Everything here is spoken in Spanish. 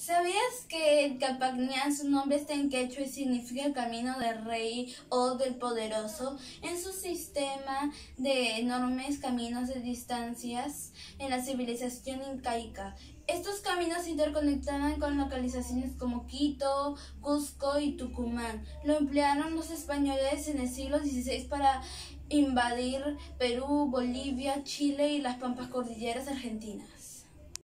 ¿Sabías que el Capacñán, su nombre está en quechua y significa camino del rey o del poderoso? En su sistema de enormes caminos de distancias en la civilización incaica. Estos caminos se interconectaban con localizaciones como Quito, Cusco y Tucumán. Lo emplearon los españoles en el siglo XVI para invadir Perú, Bolivia, Chile y las pampas cordilleras argentinas.